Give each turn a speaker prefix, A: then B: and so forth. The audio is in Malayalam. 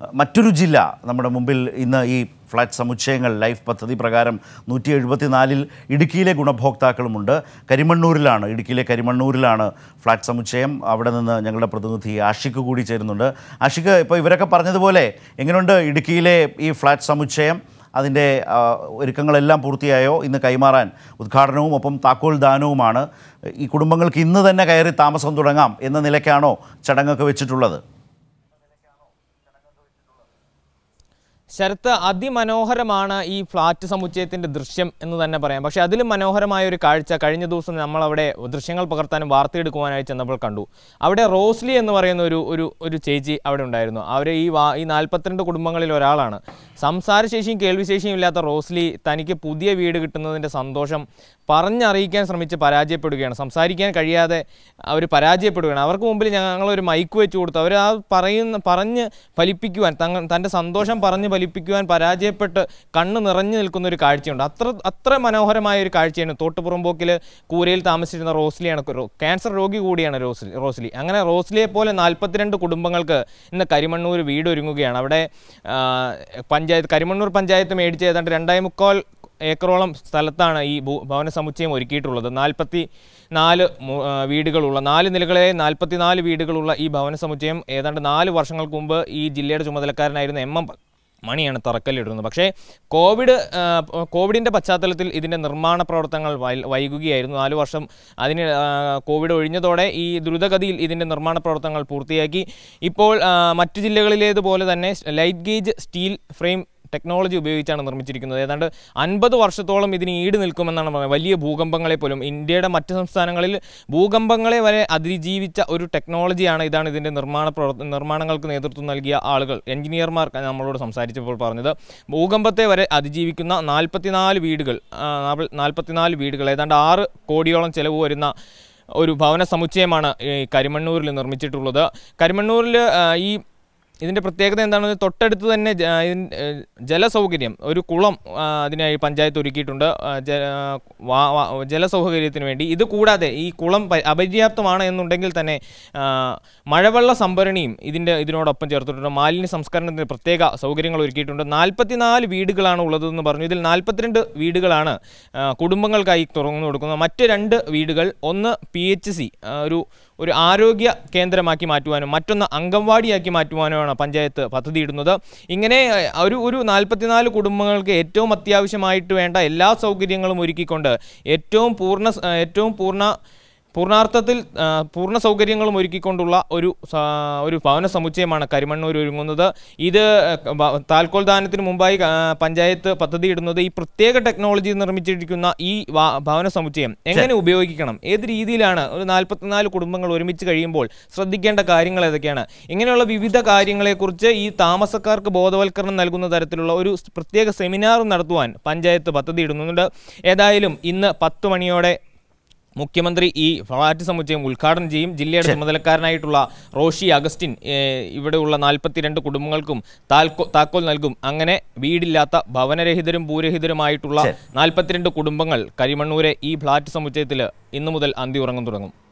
A: മറ്റൊരു ജില്ല നമ്മുടെ മുമ്പിൽ ഇന്ന് ഈ ഫ്ലാറ്റ് സമുച്ചയങ്ങൾ ലൈഫ് പദ്ധതി പ്രകാരം 174 ഇടുക്കിയിലെ ഗുണഭോക്താക്കളുമുണ്ട്. ഇടുക്കിയിലെ കരിമണ്ണൂരിലാണ് ഫ്ലാറ്റ് സമുച്ചയം. അവിടെ നിന്ന് ഞങ്ങളുടെ പ്രതിനിധി ആഷിഖ് കൂടി ചേരുന്നുണ്ട്. ആഷിഖ്, ഇപ്പോൾ ഇവരൊക്കെ പറഞ്ഞതുപോലെ എങ്ങനെയുണ്ട് ഇടുക്കിയിലെ ഈ ഫ്ലാറ്റ് സമുച്ചയം? അതിൻ്റെ ഒരുക്കങ്ങളെല്ലാം പൂർത്തിയായോ? ഇന്ന് കൈമാറാൻ ഉദ്ഘാടനവും ഒപ്പം താക്കോൽ ദാനവുമാണ്. ഈ കുടുംബങ്ങൾക്ക് ഇന്ന് തന്നെ കയറി താമസം തുടങ്ങാം എന്ന നിലയ്ക്കാണോ ചടങ്ങൊക്കെ വെച്ചിട്ടുള്ളത്?
B: ശരത്ത്, അതിമനോഹരമാണ് ഈ ഫ്ലാറ്റ് സമുച്ചയത്തിൻ്റെ ദൃശ്യം എന്ന് തന്നെ പറയാം. പക്ഷേ അതിലും മനോഹരമായ ഒരു കാഴ്ച കഴിഞ്ഞ ദിവസം നമ്മളവിടെ ദൃശ്യങ്ങൾ പകർത്താനും വാർത്തയെടുക്കുവാനായി ചെന്നപ്പോൾ കണ്ടു. അവിടെ റോസ്ലി എന്ന് പറയുന്ന ഒരു ചേച്ചി അവിടെ ഉണ്ടായിരുന്നു. അവർ ഈ 42 കുടുംബങ്ങളിൽ ഒരാളാണ്. സംസാരശേഷിയും കേൾവിശേഷിയും ഇല്ലാത്ത റോസ്ലി തനിക്ക് പുതിയ വീട് കിട്ടുന്നതിൻ്റെ സന്തോഷം പറഞ്ഞറിയിക്കാൻ ശ്രമിച്ച് പരാജയപ്പെടുകയാണ്. സംസാരിക്കാൻ കഴിയാതെ അവർ പരാജയപ്പെടുകയാണ്. അവർക്ക് മുമ്പിൽ ഞങ്ങളൊരു മൈക്ക് വെച്ച് കൊടുത്തു. അവർ ആ പറഞ്ഞ് ഫലിപ്പിക്കുവാൻ, തൻ്റെ സന്തോഷം പറഞ്ഞ് ഫലിപ്പിക്കുവാൻ പരാജയപ്പെട്ട് കണ്ണ് നിറഞ്ഞു നിൽക്കുന്ന ഒരു കാഴ്ചയുണ്ട്. അത്ര മനോഹരമായ ഒരു കാഴ്ചയാണ്. തോട്ടുപുറമ്പോക്കിൽ കൂരയിൽ താമസിച്ചിരുന്ന റോസ്ലിയാണ്. ക്യാൻസർ രോഗി കൂടിയാണ് റോസ്ലി. അങ്ങനെ റോസ്ലിയെ പോലെ 42 കുടുംബങ്ങൾക്ക് ഇന്ന് കരിമണ്ണൂർ വീട് ഒരുങ്ങുകയാണ്. അവിടെ കരിമണ്ണൂർ പഞ്ചായത്ത് മേടിച്ച് ഏതാണ്ട് 2.25 ഏക്കറോളം സ്ഥലത്താണ് ഈ ഭവന സമുച്ചയം ഒരുക്കിയിട്ടുള്ളത്. 44 വീടുകളുള്ള 4 നിലകളിലെ 44 വീടുകളുള്ള ഈ ഭവന സമുച്ചയം ഏതാണ്ട് 4 വർഷങ്ങൾക്ക് മുമ്പ് ഈ ജില്ലയുടെ ചുമതലക്കാരനായിരുന്ന MM മണിയാണ് തറക്കല്ലിടുന്നത്. പക്ഷേ കോവിഡിൻ്റെ പശ്ചാത്തലത്തിൽ ഇതിൻ്റെ നിർമ്മാണ പ്രവർത്തനങ്ങൾ വൈകുകയായിരുന്നു. 4 വർഷം അതിന് കോവിഡ് ഒഴിഞ്ഞതോടെ ഈ ദ്രുതഗതിയിൽ ഇതിൻ്റെ നിർമ്മാണ പ്രവർത്തനങ്ങൾ പൂർത്തിയാക്കി. ഇപ്പോൾ മറ്റു ജില്ലകളിലേതുപോലെ തന്നെ light gauge steel frame technology ഉപയോഗിച്ചാണ് നിർമ്മിച്ചിരിക്കുന്നത്. ഏതാണ്ട് 50 വർഷത്തോളം ഇതിന് ഈട് നിൽക്കുമെന്നാണ് പറയുന്നത്. വലിയ ഭൂകമ്പങ്ങളെ പോലും ഇന്ത്യയുടെ മറ്റ് സംസ്ഥാനങ്ങളിൽ ഭൂകമ്പങ്ങളെ വരെ അതിജീവിച്ച ഒരു ടെക്നോളജിയാണ്. ഇതാണ് ഇതിൻ്റെ നിർമ്മാണങ്ങൾക്ക് നേതൃത്വം നൽകിയ ആളുകൾ, എഞ്ചിനീയർമാർ നമ്മളോട് സംസാരിച്ചപ്പോൾ പറഞ്ഞത്. ഭൂകമ്പത്തെ വരെ അതിജീവിക്കുന്ന 44 വീടുകൾ ഏതാണ്ട് 6 കോടിയോളം ചെലവ് വരുന്ന ഒരു ഭവന സമുച്ചയമാണ് കരിമണ്ണൂരിൽ നിർമ്മിച്ചിട്ടുള്ളത്. കരിമണ്ണൂരിൽ ഇതിൻ്റെ പ്രത്യേകത എന്താണെന്ന് തൊട്ടടുത്ത് തന്നെ ജലസൗകര്യം, ഒരു കുളം അതിനായി പഞ്ചായത്ത് ഒരുക്കിയിട്ടുണ്ട് ജലസൗകര്യത്തിന് വേണ്ടി. ഇത് കൂടാതെ ഈ കുളം അപര്യാപ്തമാണ് എന്നുണ്ടെങ്കിൽ തന്നെ മഴവെള്ള സംഭരണിയും ഇതിനോടൊപ്പം ചേർത്തിട്ടുണ്ട്. മാലിന്യ സംസ്കരണത്തിന് പ്രത്യേക സൗകര്യങ്ങൾ ഒരുക്കിയിട്ടുണ്ട്. 44 വീടുകളാണ് ഉള്ളതെന്ന് പറഞ്ഞു. ഇതിൽ 42 വീടുകളാണ് കുടുംബങ്ങൾക്കായി തുറന്നു കൊടുക്കുന്നത്. മറ്റ് 2 വീടുകൾ, ഒന്ന് PHC ഒരു ആരോഗ്യ കേന്ദ്രമാക്കി മാറ്റുവാനും മറ്റൊന്ന് അംഗൻവാടിയാക്കി മാറ്റുവാനുമാണ് പഞ്ചായത്ത് പദ്ധതിയിടുന്നത്. ഇങ്ങനെ ഒരു 44 കുടുംബങ്ങൾക്ക് ഏറ്റവും അത്യാവശ്യമായിട്ട് വേണ്ട എല്ലാ സൗകര്യങ്ങളും ഒരുക്കിക്കൊണ്ട് പൂർണ്ണാർത്ഥത്തിൽ പൂർണ്ണ സൗകര്യങ്ങളും ഒരുക്കിക്കൊണ്ടുള്ള ഒരു ഭവന സമുച്ചയമാണ് കരിമണ്ണൂർ ഒരുങ്ങുന്നത്. ഇത് താക്കോൽ ദാനത്തിന് മുമ്പായി പഞ്ചായത്ത് പദ്ധതിയിടുന്നത് ഈ പ്രത്യേക ടെക്നോളജി നിർമ്മിച്ചിരിക്കുന്ന ഈ ഭവന സമുച്ചയം എങ്ങനെ ഉപയോഗിക്കണം, ഏത് രീതിയിലാണ് ഒരു 44 കുടുംബങ്ങൾ ഒരുമിച്ച് കഴിയുമ്പോൾ ശ്രദ്ധിക്കേണ്ട കാര്യങ്ങൾ ഏതൊക്കെയാണ്, ഇങ്ങനെയുള്ള വിവിധ കാര്യങ്ങളെക്കുറിച്ച് ഈ താമസക്കാർക്ക് ബോധവൽക്കരണം നൽകുന്ന തരത്തിലുള്ള ഒരു പ്രത്യേക സെമിനാറും നടത്തുവാൻ പഞ്ചായത്ത് പദ്ധതിയിടുന്നുണ്ട്. ഏതായാലും ഇന്ന് 10 മണിയോടെ മുഖ്യമന്ത്രി ഈ ഫ്ലാറ്റ് സമുച്ചയം ഉദ്ഘാടനം ചെയ്യും. ജില്ലയുടെ ചുമതലക്കാരനായിട്ടുള്ള റോഷി അഗസ്റ്റിൻ ഇവിടെയുള്ള 42 കുടുംബങ്ങൾക്കും താക്കോൽ നൽകും. അങ്ങനെ വീടില്ലാത്ത ഭവനരഹിതരും ഭൂരഹിതരുമായിട്ടുള്ള 42 കുടുംബങ്ങൾ കരിമണ്ണൂരെ ഈ ഫ്ലാറ്റ് സമുച്ചയത്തിൽ ഇന്നു മുതൽ അന്തി ഉറങ്ങും തുടങ്ങും.